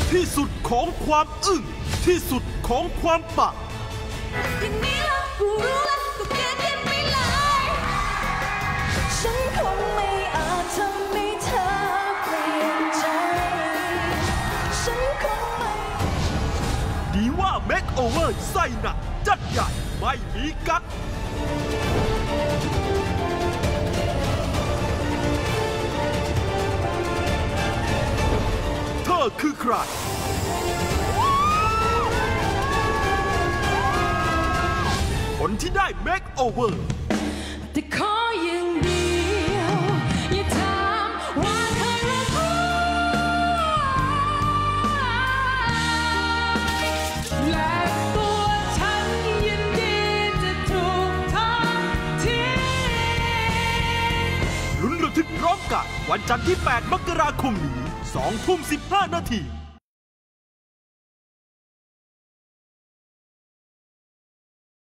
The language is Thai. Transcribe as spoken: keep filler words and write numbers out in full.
ที่สุดของความอึ้งที่สุดของความปังอย่างนี้ละกูรู้ละกูเกินกันไปเลยฉันคงไม่อาจทำให้เธอเปลี่ยนใจฉันคงไม่ดีว่าเมคโอเวอร์ใส่หนักจัดใหญ่ไม่มีกั๊กเธอคือใครคนที่ได้เมคโอเวอร์แต่ขออย่างเดียวอย่าถามว่าเธอรักและตัวฉันยินดีจะถูกทอดทิ้งลุ้นระทึกพร้อมกันวันจันทร์ที่แปดมกราคมนี้สองทุ่มสิบห้านาที